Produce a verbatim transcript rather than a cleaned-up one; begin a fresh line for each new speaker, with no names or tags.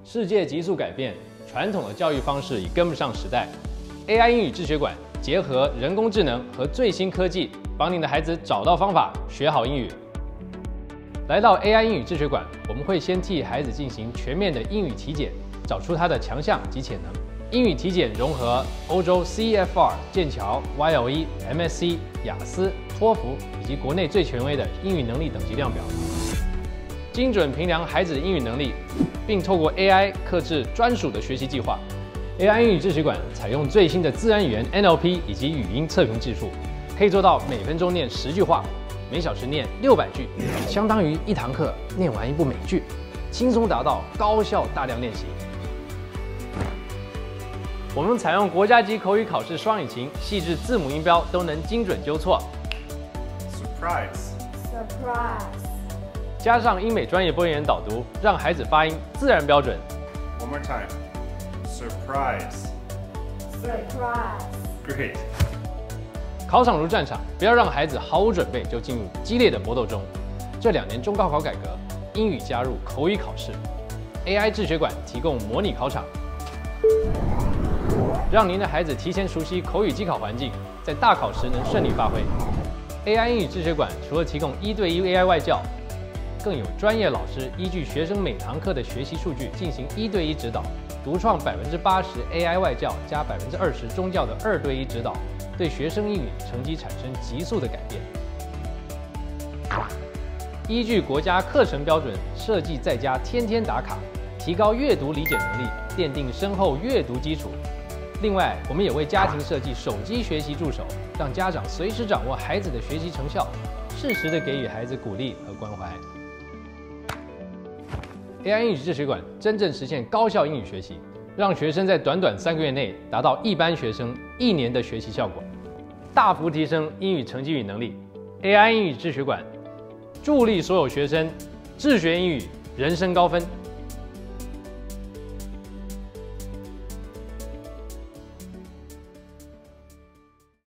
世界急速改变，传统的教育方式已跟不上时代。A I 英语智学馆结合人工智能和最新科技，帮您的孩子找到方法，学好英语。来到 A I 英语智学馆，我们会先替孩子进行全面的英语体检，找出他的强项及潜能。英语体检融合欧洲 C E F R、剑桥、Y L E、M S C、雅思、托福以及国内最权威的英语能力等级量表，精准评量孩子的英语能力，并透过 A I 客制专属的学习计划。A I 英语智学馆采用最新的自然语言 N L P 以及语音测评技术，可以做到每分钟念十句话，每小时念六百句，相当于一堂课念完一部美剧，轻松达到高效大量练习。我们采用国家级口语考试双引擎，细致字母音标都能精准纠错。
Surprise.
Surprise.
加上英美专业播音员导读，让孩子发音自然标准。
One more time. Surprise.
Surprise.
Great.
考场如战场，不要让孩子毫无准备就进入激烈的搏斗中。这两年中高考改革，英语加入口语考试 ，A I 智学馆提供模拟考场，让您的孩子提前熟悉口语机考环境，在大考时能顺利发挥。A I 英语智学馆除了提供一对一 A I 外教，更有专业老师依据学生每堂课的学习数据进行一对一指导，独创百分之八十 A I 外教加百分之二十中教的二对一指导，对学生英语成绩产生急速的改变。依据国家课程标准设计在家天天打卡，提高阅读理解能力，奠定深厚阅读基础。另外，我们也为家庭设计手机学习助手，让家长随时掌握孩子的学习成效，适时的给予孩子鼓励和关怀。A I 英语智学馆真正实现高效英语学习，让学生在短短三个月内达到一般学生一年的学习效果，大幅提升英语成绩与能力。A I 英语智学馆助力所有学生自学英语，人生高分。